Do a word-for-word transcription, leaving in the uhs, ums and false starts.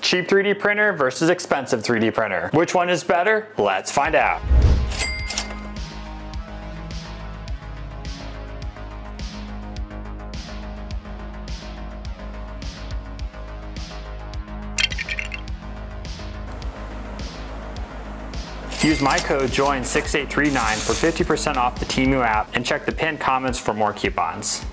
Cheap three D printer versus expensive three D printer. Which one is better? Let's find out. Use my code join six eight three nine for fifty percent off the Temu app and check the pinned comments for more coupons.